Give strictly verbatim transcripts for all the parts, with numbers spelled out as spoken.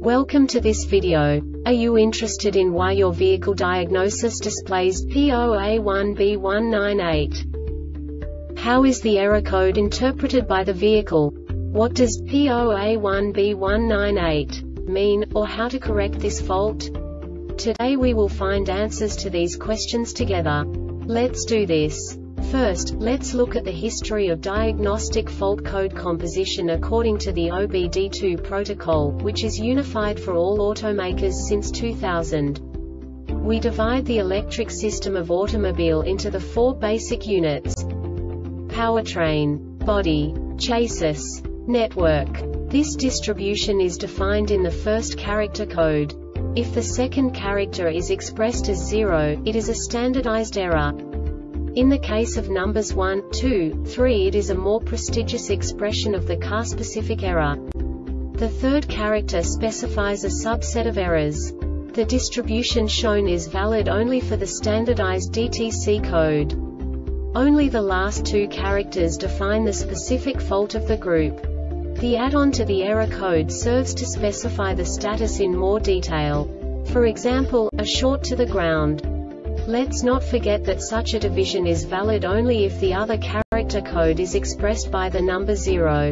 Welcome to this video. Are you interested in why your vehicle diagnosis displays P zero A one B one nine eight? How is the error code interpreted by the vehicle? What does P zero A one B one nine eight mean, or how to correct this fault? Today we will find answers to these questions together. Let's do this. First, let's look at the history of diagnostic fault code composition according to the O B D two protocol, which is unified for all automakers since two thousand. We divide the electric system of automobile into the four basic units: powertrain, body, chassis, network. This distribution is defined in the first character code. If the second character is expressed as zero, it is a standardized error. In the case of numbers one, two, three, it is a more prestigious expression of the car-specific error. The third character specifies a subset of errors. The distribution shown is valid only for the standardized D T C code. Only the last two characters define the specific fault of the group. The add-on to the error code serves to specify the status in more detail. For example, a short to the ground. Let's not forget that such a division is valid only if the other character code is expressed by the number zero.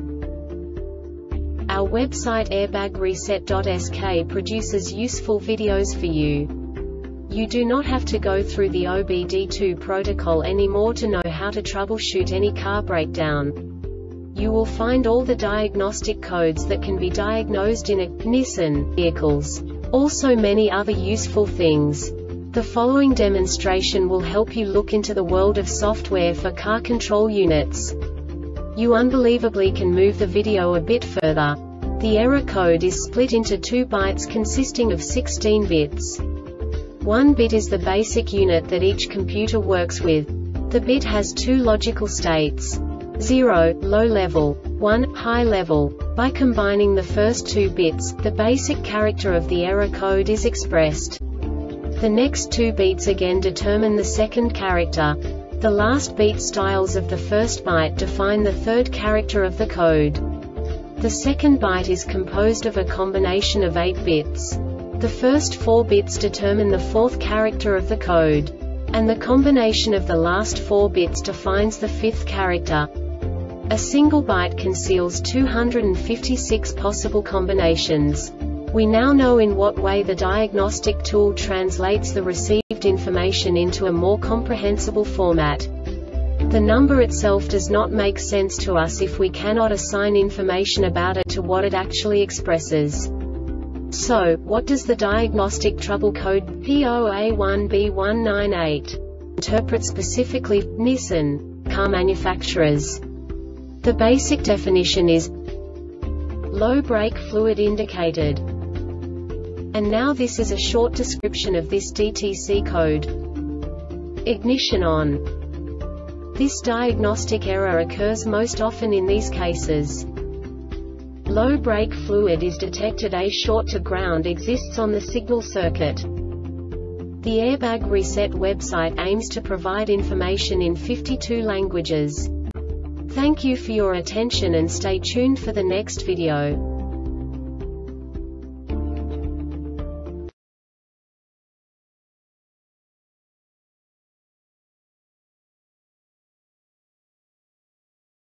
Our website airbag reset dot S K produces useful videos for you. You do not have to go through the O B D two protocol anymore to know how to troubleshoot any car breakdown. You will find all the diagnostic codes that can be diagnosed in a Nissan vehicles. Also many other useful things. The following demonstration will help you look into the world of software for car control units. You unbelievably can move the video a bit further. The error code is split into two bytes consisting of sixteen bits. One bit is the basic unit that each computer works with. The bit has two logical states: zero, low level, one, high level. By combining the first two bits, the basic character of the error code is expressed. The next two beats again determine the second character. The last beat styles of the first byte define the third character of the code. The second byte is composed of a combination of eight bits. The first four bits determine the fourth character of the code. And the combination of the last four bits defines the fifth character. A single byte conceals two hundred fifty-six possible combinations. We now know in what way the diagnostic tool translates the received information into a more comprehensible format. The number itself does not make sense to us if we cannot assign information about it to what it actually expresses. So, what does the diagnostic trouble code P zero A one B one nine eight interpret specifically for Nissan car manufacturers? The basic definition is low brake fluid indicated. And now this is a short description of this D T C code. Ignition on. This diagnostic error occurs most often in these cases. Low brake fluid is detected. A short to ground exists on the signal circuit. The Airbag Reset website aims to provide information in fifty-two languages. Thank you for your attention and stay tuned for the next video.